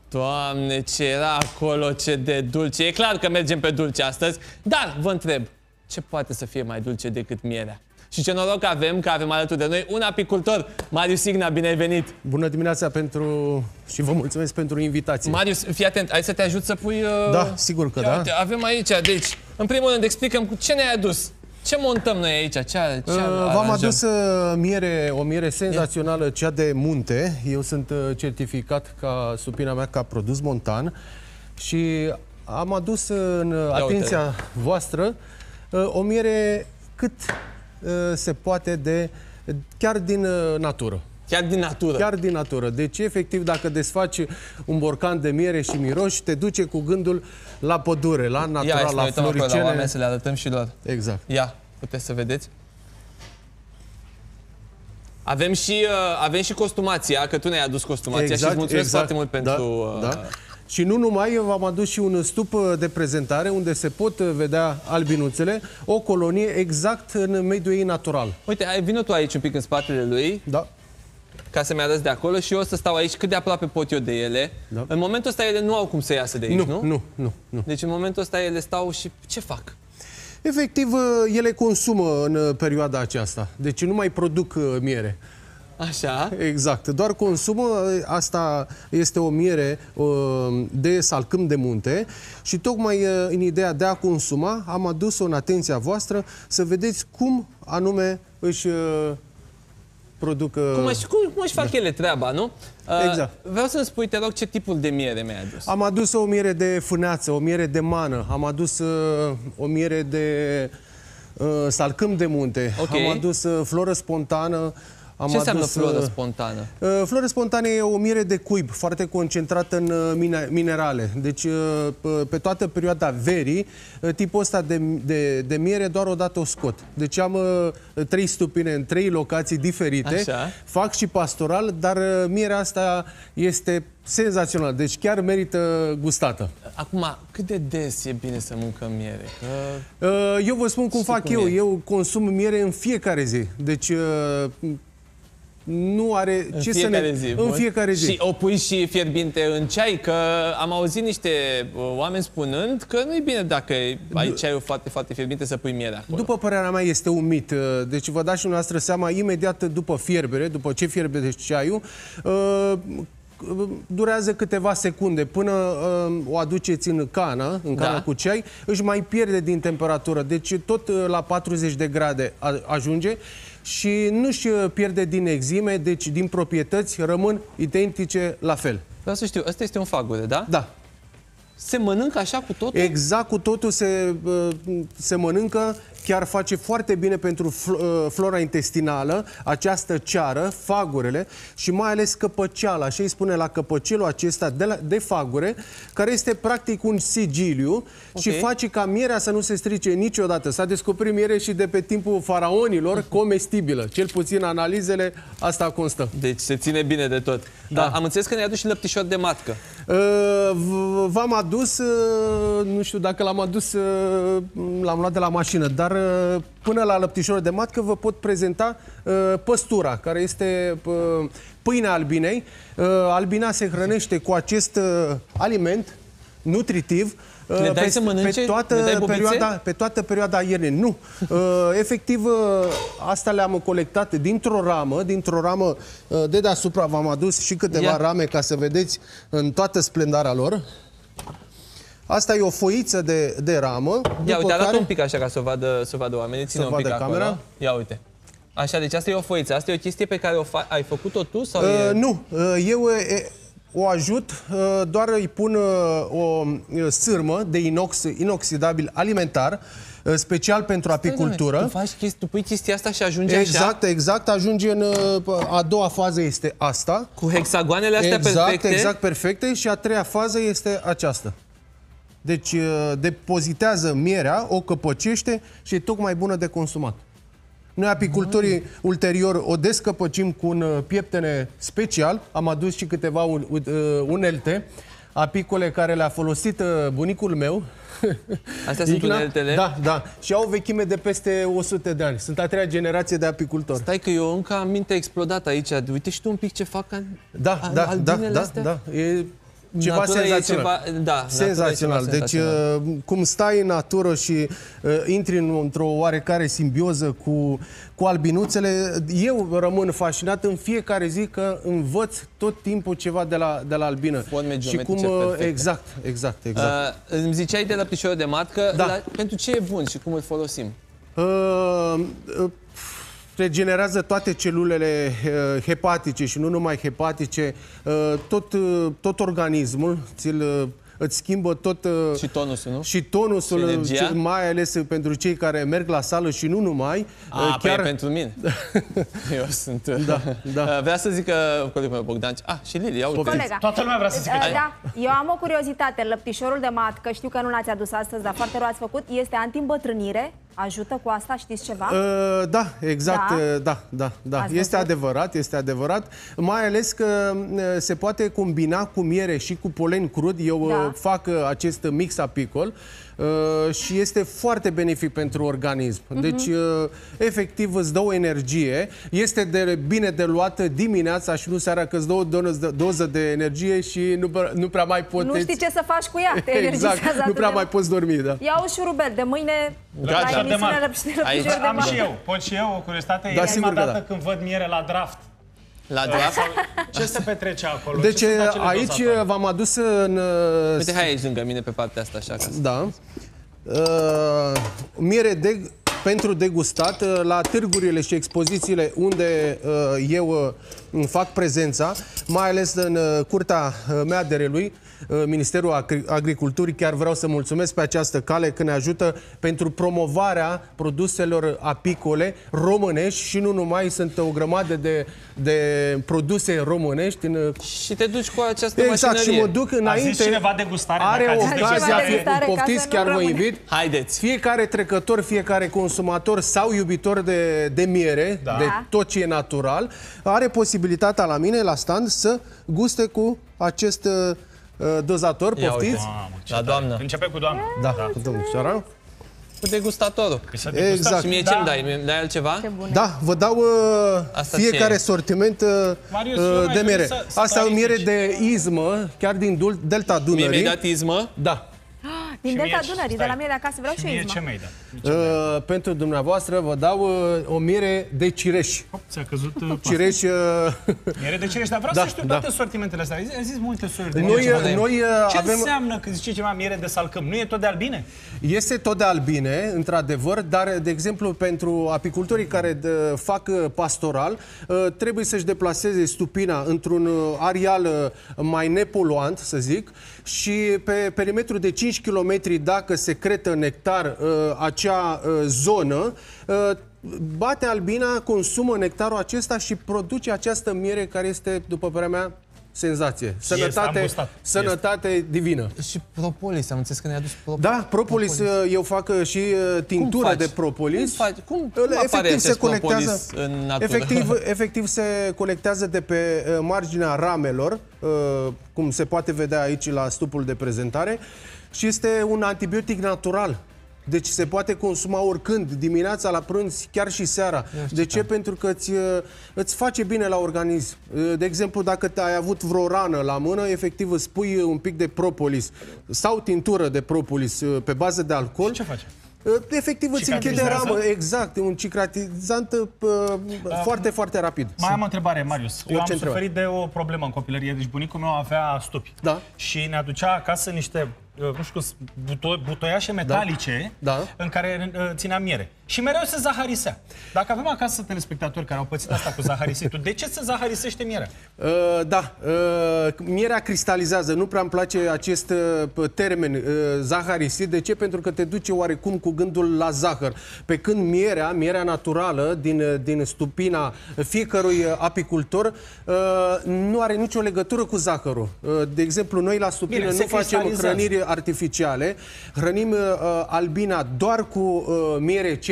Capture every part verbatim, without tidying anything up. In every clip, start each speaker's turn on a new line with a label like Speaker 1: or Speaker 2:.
Speaker 1: Doamne, ce era acolo, ce de dulce. E clar că mergem pe dulce astăzi, dar vă întreb, ce poate să fie mai dulce decât mierea? Și ce noroc avem că avem alături de noi un apicultor. Marius Ignat, bine ai venit!
Speaker 2: Bună dimineața pentru... și vă mulțumesc pentru invitație.
Speaker 1: Marius, fii atent, hai să te ajut să pui... Uh...
Speaker 2: Da, sigur că
Speaker 1: Ia
Speaker 2: da.
Speaker 1: Uite, avem aici, deci, în primul rând, explicăm cu ce ne-ai adus. Ce montăm noi aici? Ce, ce uh,
Speaker 2: V-am adus uh, miere, o miere senzațională, yeah. cea de munte. Eu sunt uh, certificat ca supina mea ca produs montan și am adus în uh, atenția uite. voastră uh, o miere cât uh, se poate de chiar din uh, natură.
Speaker 1: Chiar din natură.
Speaker 2: Chiar din natură. Deci, efectiv, dacă desfaci un borcan de miere și miroși, te duce cu gândul la pădure, la natural,
Speaker 1: Ia,
Speaker 2: la floricele.
Speaker 1: La oameni să le arătăm și lor.
Speaker 2: Exact.
Speaker 1: Ia, puteți să vedeți. Avem și, uh, avem și costumația, că tu ne-ai adus costumația exact, și îți mulțumesc exact, foarte mult pentru...
Speaker 2: Da, uh, da. Și nu numai, eu v-am adus și un stup de prezentare unde se pot vedea albinuțele, o colonie exact în mediul ei natural.
Speaker 1: Uite, vină tu aici un pic în spatele lui.
Speaker 2: Da.
Speaker 1: Ca să-mi arăți de acolo și eu o să stau aici cât de aproape pot eu de ele. Da. În momentul ăsta ele nu au cum să iasă de aici, nu?
Speaker 2: Nu, nu, nu. nu.
Speaker 1: Deci în momentul ăsta ele stau și ce fac?
Speaker 2: Efectiv, ele consumă în perioada aceasta. Deci nu mai produc miere.
Speaker 1: Așa?
Speaker 2: Exact. Doar consumă. Asta este o miere de salcâm de munte și tocmai în ideea de a consuma am adus-o în atenția voastră să vedeți cum anume își produc...
Speaker 1: Cum își, cum, cum își fac ele treaba, nu?
Speaker 2: Exact.
Speaker 1: Vreau să-mi spui, te rog, ce tipul de miere mi-ai adus?
Speaker 2: Am adus o miere de fâneață, o miere de mană, am adus uh, o miere de uh, salcâm de munte, okay. am adus uh, floră spontană. Am
Speaker 1: Ce înseamnă
Speaker 2: adus,
Speaker 1: floră spontană?
Speaker 2: Uh, floră spontană e o miere de cuib, foarte concentrată în uh, mine minerale. Deci, uh, pe toată perioada verii, uh, tipul ăsta de, de, de miere doar o dată o scot. Deci am uh, trei stupine în trei locații diferite.
Speaker 1: Așa. Fac
Speaker 2: și pastoral, dar uh, mierea asta este senzațională. Deci chiar merită gustată.
Speaker 1: Acum, cât de des e bine să mâncăm miere? Că...
Speaker 2: Uh, eu vă spun cum fac cum eu. E? Eu consum miere în fiecare zi. Deci... Uh, nu are
Speaker 1: în
Speaker 2: ce
Speaker 1: fiecare
Speaker 2: să ne...
Speaker 1: zi.
Speaker 2: În fiecare zi.
Speaker 1: Și o pui și fierbinte în ceai? Că am auzit niște oameni spunând că nu e bine dacă ai ceaiul foarte, foarte fierbinte să pui miere acolo.
Speaker 2: După părerea mea este un mit. Deci vă dați și dumneavoastră seama, imediat după fierbere, după ce fierbe ceaiul, durează câteva secunde până uh, o aduceți în cană, în cană da. cu ceai, își mai pierde din temperatură. Deci tot uh, la patruzeci de grade ajunge și nu-și pierde din exime, deci din proprietăți rămân identice la fel.
Speaker 1: Vreau să știu, ăsta este un fagure, da?
Speaker 2: Da.
Speaker 1: Se mănâncă așa cu totul?
Speaker 2: Exact, cu totul se, se mănâncă, chiar face foarte bine pentru flora intestinală, această ceară, fagurele și mai ales căpăceala, așa îi spune la căpăcelul acesta de, la, de fagure, care este practic un sigiliu okay. și face ca mierea să nu se strice niciodată. S-a descoperit miere și de pe timpul faraonilor comestibilă. Cel puțin analizele asta constă.
Speaker 1: Deci se ține bine de tot. Da. Am înțeles că ne-ai adus și lăptișor de matcă.
Speaker 2: Uh, V-am adus, uh, nu știu dacă l-am adus, uh, l-am luat de la mașină, dar uh, până la lăptișor de matcă vă pot prezenta uh, păstura, care este uh, pâinea albinei. Uh, albina se hrănește cu acest uh, aliment nutritiv
Speaker 1: Le dai
Speaker 2: pe,
Speaker 1: să mănânce?
Speaker 2: pe, toată
Speaker 1: Le dai
Speaker 2: perioada, pe toată perioada iernii. Nu. Uh, efectiv, uh, asta le-am colectat dintr-o ramă, dintr-o ramă uh, de deasupra v-am adus și câteva Ia. rame ca să vedeți în toată splendarea lor. Asta e o foiță de, de ramă.
Speaker 1: Ia uite, arată care... un pic așa ca să o vadă, să o vadă oamenii. Ține un pic acolo.
Speaker 2: Camera.
Speaker 1: Ia uite. Așa, deci asta e o foiță. Asta e o chestie pe care o fa ai făcut-o tu? Sau
Speaker 2: uh,
Speaker 1: e...
Speaker 2: Nu. Uh, eu... E... O ajut, doar îi pun o sârmă de inox inoxidabil alimentar, special pentru apicultură.
Speaker 1: Tu faci chestia, tu pui chestia asta și ajunge
Speaker 2: exact,
Speaker 1: așa?
Speaker 2: Exact, ajunge în a doua fază este asta.
Speaker 1: Cu hexagoanele astea
Speaker 2: exact,
Speaker 1: perfecte?
Speaker 2: Exact, perfecte. Și a treia fază este aceasta. Deci depozitează mierea, o căpăcește și e tocmai bună de consumat. Noi, apicultorii, Ai. ulterior o descăpăcim cu un pieptene special. Am adus și câteva unelte apicole care le-a folosit bunicul meu.
Speaker 1: Astea sunt uneltele?
Speaker 2: Da, da. Și au o vechime de peste o sută de ani. Sunt a treia generație de apicultori.
Speaker 1: Stai că eu încă am mintea explodată aici. Uite și tu un pic ce fac
Speaker 2: da, da, da, da,
Speaker 1: astea?
Speaker 2: da. E ceva
Speaker 1: Natura e
Speaker 2: senzațional.
Speaker 1: ceva- da,
Speaker 2: senzațional.
Speaker 1: natura e ceva
Speaker 2: Deci,
Speaker 1: senzațional.
Speaker 2: uh, cum stai în natură și uh, intri în- într-o oarecare simbioză cu, cu albinuțele, eu rămân fascinat în fiecare zi că învăț tot timpul ceva de la, de la albină.
Speaker 1: Forme
Speaker 2: și cum,
Speaker 1: geometrice
Speaker 2: uh,
Speaker 1: perfecte.
Speaker 2: exact, exact, exact.
Speaker 1: Uh, îmi ziceai de lăptișorul de matcă,
Speaker 2: Da.
Speaker 1: la, pentru ce e bun și cum îl folosim?
Speaker 2: Uh, uh, regenerează toate celulele uh, hepatice și nu numai hepatice, uh, tot, uh, tot organismul, ți-l, uh, îți schimbă tot... uh,
Speaker 1: Și tonusul, nu?
Speaker 2: Și tonusul,
Speaker 1: Și energia?
Speaker 2: ce- mai ales pentru cei care merg la sală și nu numai.
Speaker 1: A,
Speaker 2: uh,
Speaker 1: chiar... pentru mine. Eu sunt...
Speaker 2: Da, da.
Speaker 1: Uh, Vrea să zică colegul meu Bogdan. Ah, și Lili, ia uite.
Speaker 3: Colega.
Speaker 4: Toată lumea vrea să zică
Speaker 3: Uh,
Speaker 4: ceva.
Speaker 3: Da, eu am o curiozitate. Lăptișorul de matcă, știu că nu l-ați adus astăzi, dar foarte rău ați făcut. Este anti-îmbătrânire? Ajută cu asta? Știți ceva?
Speaker 2: Uh, da, exact,
Speaker 3: Da?
Speaker 2: uh, da, da, da.
Speaker 3: Ați
Speaker 2: Este
Speaker 3: văzut?
Speaker 2: adevărat, este adevărat. Mai ales că uh, se poate combina cu miere și cu polen crud. Eu uh,
Speaker 3: Da.
Speaker 2: fac uh, acest mix apicol uh, și este foarte benefic pentru organism. Deci, uh, efectiv, îți dă o energie. Este de, bine de luat dimineața și nu seara, că îți dă o doză, doză de energie și nu, prea- nu prea mai poți...
Speaker 3: Nu știi ce să faci cu ea, te
Speaker 2: Exact,
Speaker 3: energizează
Speaker 2: nu
Speaker 3: atât
Speaker 2: prea
Speaker 3: de
Speaker 2: mai
Speaker 3: mult.
Speaker 2: poți dormi, da.
Speaker 3: Ia un șurubel, de mâine
Speaker 1: Gata.
Speaker 3: la
Speaker 1: De
Speaker 3: emisiunea
Speaker 4: matcă.
Speaker 3: Lăptișorul
Speaker 1: Aici
Speaker 3: de
Speaker 4: Am
Speaker 3: matcă.
Speaker 4: și eu, pot și eu o curiozitate.
Speaker 2: Da,
Speaker 4: E
Speaker 2: sigur
Speaker 4: prima
Speaker 2: că
Speaker 4: dată
Speaker 2: da.
Speaker 4: când văd miere la draft.
Speaker 1: La draft.
Speaker 4: Sau ce se petrece acolo?
Speaker 2: Deci,
Speaker 4: Ce sunt acele
Speaker 2: aici
Speaker 4: dosatoare?
Speaker 2: v-am adus în... uh,
Speaker 1: Uite, hai aici lângă mine pe partea asta, așa acasă.
Speaker 2: Da. Uh, miere de, pentru degustat uh, la târgurile și expozițiile unde uh, eu uh, fac prezența, mai ales în uh, curtea uh, mea de relui, uh, Ministerul Agri- Agriculturii. Chiar vreau să mulțumesc pe această cale că ne ajută pentru promovarea produselor apicole românești și nu numai, sunt o grămadă de, de produse românești. În,
Speaker 1: Și te duci cu această
Speaker 2: exact, și
Speaker 1: mașinărie.
Speaker 2: mă duc
Speaker 4: A zis
Speaker 2: înainte.
Speaker 4: cineva degustare?
Speaker 2: Are
Speaker 4: Dacă a zis
Speaker 2: ocazia,
Speaker 3: ceva
Speaker 2: fie,
Speaker 3: degustare,
Speaker 2: poftiți,
Speaker 3: ca să
Speaker 2: chiar
Speaker 3: nu
Speaker 2: vă
Speaker 3: rămâne.
Speaker 2: invit.
Speaker 1: Haideți!
Speaker 2: Fiecare trecător, fiecare consumator sau iubitor de, de miere,
Speaker 4: Da.
Speaker 2: de tot ce e natural, are posibilitatea la mine, la stand, să guste cu acest uh, dozator.
Speaker 1: Ia
Speaker 2: Poftiți?
Speaker 1: uite.
Speaker 4: Mamă, ce
Speaker 1: La
Speaker 4: tare.
Speaker 1: doamnă.
Speaker 4: Începe cu doamna.
Speaker 2: Da, cu domnișoara.
Speaker 1: Cu degustatorul.
Speaker 4: Păi să degustați.
Speaker 2: Exact.
Speaker 1: Și mie
Speaker 4: Da.
Speaker 1: ce-mi dai? Mi dai altceva?
Speaker 3: Ce bune.
Speaker 2: Da, vă dau uh,
Speaker 1: Asta
Speaker 2: fiecare
Speaker 1: ce e?
Speaker 2: sortiment uh,
Speaker 4: Marius,
Speaker 2: uh,
Speaker 4: eu mai
Speaker 2: de
Speaker 4: dori
Speaker 2: mere.
Speaker 4: să- să
Speaker 2: Asta e o miere
Speaker 4: clarifici.
Speaker 2: de izmă, chiar din Dul- Delta
Speaker 1: Mie mi-ai
Speaker 2: Dunării.
Speaker 1: dat izmă.
Speaker 2: Da.
Speaker 3: Din
Speaker 4: Și
Speaker 3: Delta
Speaker 4: mie-
Speaker 3: Dunării, de
Speaker 4: stai.
Speaker 3: la mine de acasă, vreau și eu
Speaker 4: Mie
Speaker 3: izmă.
Speaker 4: ce mi-ai dat?
Speaker 2: Uh, pentru dumneavoastră vă dau uh, o miere de cireș.
Speaker 4: Hop, ți-a căzut uh, pasta.
Speaker 2: Cireș... Uh,
Speaker 4: Miere de cireș, dar vreau
Speaker 2: Da,
Speaker 4: să știu
Speaker 2: da.
Speaker 4: toate sortimentele astea. Ai zis multe soiuri de
Speaker 2: noi,
Speaker 4: miere.
Speaker 2: noi uh,
Speaker 4: Ce
Speaker 2: avem...
Speaker 4: înseamnă când zice ceva miere de salcâm? Nu e tot de albine?
Speaker 2: Este tot de albine, într-adevăr, dar, de exemplu, pentru apicultorii care de, fac uh, pastoral, uh, trebuie să-și deplaseze stupina într-un uh, areal uh, mai nepoluant, să zic, și pe perimetru de cinci kilometri, dacă secretă nectar uh, acea uh, zonă, uh, bate albina, consumă nectarul acesta și produce această miere care este, după părerea mea, senzație.
Speaker 4: am
Speaker 2: Sănătate,
Speaker 4: gustat.
Speaker 2: sănătate divină.
Speaker 1: Și propolis, am înțeles că ne-a adus propolis.
Speaker 2: Da, propolis, eu fac uh, și uh, tinctură
Speaker 1: faci?
Speaker 2: de propolis.
Speaker 1: Cum faci? Cum-
Speaker 2: Îl-
Speaker 1: cum apare
Speaker 2: efectiv se
Speaker 1: acest
Speaker 2: colectează
Speaker 1: propolis în natură?
Speaker 2: Efectiv, efectiv se colectează de pe uh, marginea ramelor, uh, cum se poate vedea aici la stupul de prezentare, și este un antibiotic natural. Deci se poate consuma oricând, dimineața, la prânz, chiar și seara. De ce? Pentru că îți, uh, îți face bine la organism. Uh, De exemplu, dacă ai avut vreo rană la mână, efectiv îți pui un pic de propolis sau tintură de propolis uh, pe bază de alcool.
Speaker 4: Ce face?
Speaker 2: Uh, Efectiv îți închide
Speaker 4: Cicatrizează?
Speaker 2: ramă, exact, un cicatrizant uh, foarte, foarte rapid.
Speaker 4: Mai am o întrebare, Marius. Eu am
Speaker 2: Orice
Speaker 4: suferit de o problemă în copilărie. Deci bunicul meu avea stupi.
Speaker 2: Da.
Speaker 4: Și ne aducea acasă niște, uh, nu știu, buto- butoiașe metalice
Speaker 2: Da.
Speaker 4: în care uh, ținea miere. Și mereu se zaharisea. Dacă avem acasă telespectatori care au pățit asta cu zaharisitul, de ce se zaharisește mierea?
Speaker 2: Uh, da, uh, mierea cristalizează. Nu prea îmi place acest uh, termen uh, zaharisit. De ce? Pentru că te duce oarecum cu gândul la zahăr. Pe când mierea, mierea naturală din, uh, din stupina fiecărui uh, apicultor uh, nu are nicio legătură cu zahărul. Uh, de exemplu, noi la stupină
Speaker 4: Bine,
Speaker 2: nu
Speaker 4: se
Speaker 2: facem
Speaker 4: cristalizează.
Speaker 2: hrăniri artificiale. Hrănim uh, albina doar cu uh, miere, ceea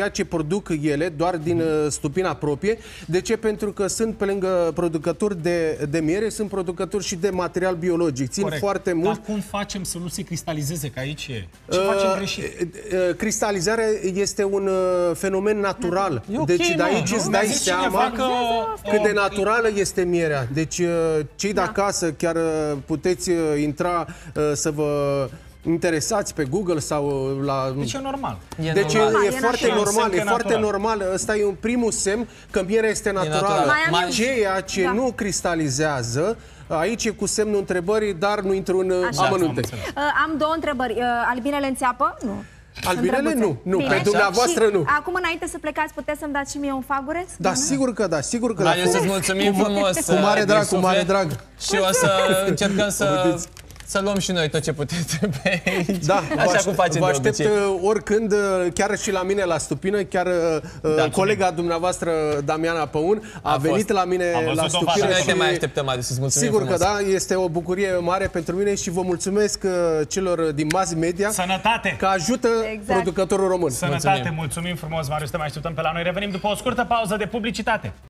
Speaker 2: ceea ce produc ele, doar din uh, stupina proprie. De ce? Pentru că sunt pe lângă producători de, de miere, sunt producători și de material biologic. Țin
Speaker 4: Corect.
Speaker 2: foarte mult.
Speaker 4: Dar cum facem să nu se cristalizeze? Că aici e. Ce facem greșit?
Speaker 2: Uh, cristalizarea este un uh, fenomen natural.
Speaker 1: E ok,
Speaker 2: deci de
Speaker 1: mă,
Speaker 2: aici
Speaker 1: nu?
Speaker 2: îți
Speaker 4: Mi-a
Speaker 2: dai
Speaker 4: zis
Speaker 2: seama
Speaker 4: cineva că,
Speaker 2: cât de
Speaker 4: uh,
Speaker 2: naturală este mierea. Deci uh, cei de
Speaker 3: Da.
Speaker 2: acasă chiar uh, puteți uh, intra uh, să vă interesați pe Google sau la...
Speaker 4: Deci e normal.
Speaker 1: E
Speaker 2: Deci
Speaker 1: normal.
Speaker 2: e,
Speaker 3: E
Speaker 2: foarte
Speaker 3: natural.
Speaker 2: normal,
Speaker 4: Semn
Speaker 2: e
Speaker 4: că e
Speaker 2: foarte
Speaker 4: natural.
Speaker 2: normal. Ăsta e un primul semn că mierea este naturală.
Speaker 1: naturală.
Speaker 3: Mai am eu-
Speaker 2: Ceea ce
Speaker 3: Da.
Speaker 2: nu cristalizează, aici e cu semnul întrebării, dar nu intru în
Speaker 3: Așa.
Speaker 2: amănunte.
Speaker 4: Am
Speaker 3: Uh, am două întrebări. Uh, albinele în țeapă? Nu.
Speaker 2: Albinele
Speaker 3: Sunt drăguțe.
Speaker 2: nu, nu,
Speaker 3: Bine.
Speaker 2: pe dumneavoastră
Speaker 3: Și
Speaker 2: nu.
Speaker 3: acum, înainte să plecați, puteți să-mi dați și mie un fagure?
Speaker 2: Da, sigur că da, sigur că da.
Speaker 1: Marius, îți mulțumim frumos.
Speaker 2: Cu mare
Speaker 1: din
Speaker 2: drag, cu mare
Speaker 1: suflet.
Speaker 2: drag.
Speaker 1: Și o să încercăm să,
Speaker 2: Vedeți?
Speaker 1: să luăm și noi tot ce puteți pe aici.
Speaker 2: Da, vă
Speaker 1: Așa
Speaker 2: aștept,
Speaker 1: cum facem
Speaker 2: vă
Speaker 1: de
Speaker 2: aștept
Speaker 1: obicei.
Speaker 2: uh, oricând, uh, chiar și la mine la stupină, chiar uh,
Speaker 1: Da,
Speaker 2: colega dumneavoastră, Damiana Păun, a,
Speaker 1: A
Speaker 2: venit
Speaker 1: fost.
Speaker 2: la mine
Speaker 4: Am văzut
Speaker 2: la
Speaker 4: o
Speaker 2: stupină.
Speaker 4: fată.
Speaker 1: Noi te
Speaker 2: și-
Speaker 1: mai așteptăm, Marius, îți mulțumim
Speaker 2: Sigur
Speaker 1: frumos.
Speaker 2: că da, este o bucurie mare pentru mine și vă mulțumesc uh, celor din mass media
Speaker 4: Sănătate!
Speaker 2: că ajută
Speaker 3: Exact.
Speaker 2: producătorul român.
Speaker 4: Sănătate,
Speaker 1: Mulțumim.
Speaker 4: mulțumim frumos, Marius, te mai așteptăm pe la noi. Revenim după o scurtă pauză de publicitate.